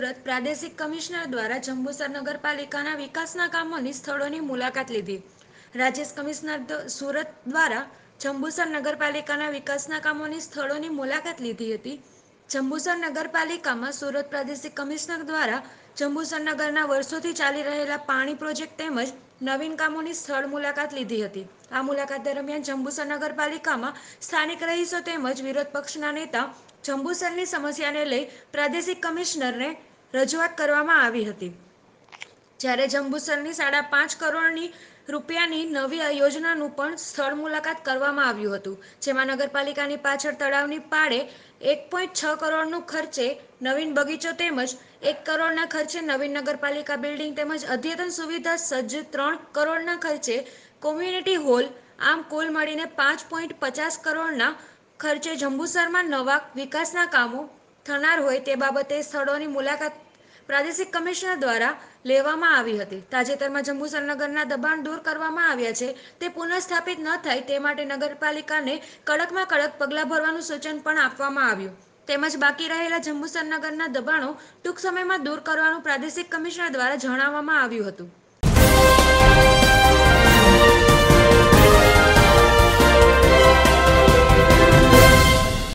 સુરત પ્રાદેશિક કમિશનર દ્વારા જંબુસર નગરપાલિકાના વિકાસના કામોની સ્થળોની મુલાકાત લીધી. રાજ્ય કમિશનર સુરત દ્વારા જંબુસર નગરપાલિકાના વિકાસના કામોની સ્થળોની મુલાકાત લીધી હતી. જંબુસર નગરપાલિકામાં સુરત પ્રાદેશિક કમિશનર દ્વારા જંબુસર નગરના વર્ષોથી ચાલી રહેલા પાણી પ્રોજેક્ટ તેમજ નવીન કામોની સ્થળ મુલાકાત લીધી હતી. આ મુલાકાત દરમિયાન જંબુસર નગરપાલિકામાં સ્થાનિક રહીશો તેમજ વિરોધ પક્ષના નેતા જંબુસરની સમસ્યાને લઈ પ્રાદેશિક કમિશનરને રજૂઆત કરવામાં આવી હતી. જ્યારે જંબુસરની 5.5 કરોડની રૂપિયાની નવી યોજનાનું પણ સ્થળ મુલાકાત કરવામાં આવ્યું હતું. જેમાં નગરપાલિકાની પાછળ તળાવની પાળે 1.6 કરોડનું ખર્ચે નવીન બગીચો તેમજ 1 કરોડના ખર્ચે નવીન નગરપાલિકા બિલ્ડિંગ તેમજ અદ્યતન સુવિધા સજ્જ 3 કરોડના ખર્ચે કોમ્યુનિટી હોલ, આમ કુલ મળીને 5.50 કરોડના ખર્ચે જંબુસરમાં નવા વિકાસના કામો થનાર હોય તે બાબતે સ્થળોની મુલાકાત પ્રાદેશિક કમિશનર દ્વારા લેવામાં આવી હતી. તાજેતરમાં જંબુસર નગરના દબાણ દૂર કરવામાં આવ્યા છે તે પુનઃસ્થાપિત ન થાય તે માટે નગરપાલિકાને કડકમાં કડક પગલાં ભરવાનું સૂચન પણ આપવામાં આવ્યું. તેમજ બાકી રહેલા જંબુસર નગરના દબાણો ટૂંક સમયમાં દૂર કરવાનું પ્રાદેશિક કમિશનર દ્વારા જણાવવામાં આવ્યું હતું.